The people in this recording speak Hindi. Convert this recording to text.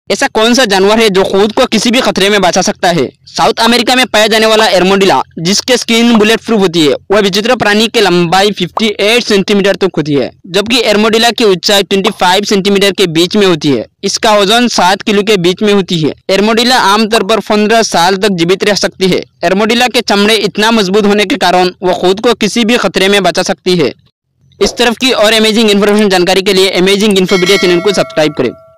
ऐसा कौन सा जानवर है जो खुद को किसी भी खतरे में बचा सकता है? साउथ अमेरिका में पाया जाने वाला एर्मोडिला, जिसके स्किन बुलेट प्रूफ होती है, वह विचित्र प्राणी की लंबाई 58 सेंटीमीटर तक होती है, जबकि एर्मोडिला की ऊंचाई 25 सेंटीमीटर के बीच में होती है। इसका वजन 7 किलो के बीच में होती है। एर्मोडिला आमतौर पर 15 साल तक जीवित रह सकती है। एर्मोडिला के चमड़े इतना मजबूत होने के कारण वह खुद को किसी भी खतरे में बचा सकती है। इस तरफ की और अमेजिंग इन्फॉर्मेशन जानकारी के लिए अमेजिंग इन्फोपीडिया चैनल को सब्सक्राइब करें।